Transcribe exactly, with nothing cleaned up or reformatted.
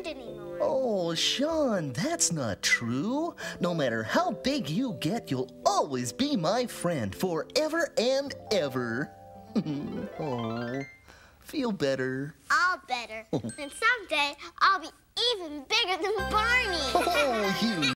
friend anymore. Oh, Sean, that's not true. No matter how big you get, you'll always be my friend forever and ever. Oh, feel better. All better. And someday I'll be even bigger than Barney. Oh, you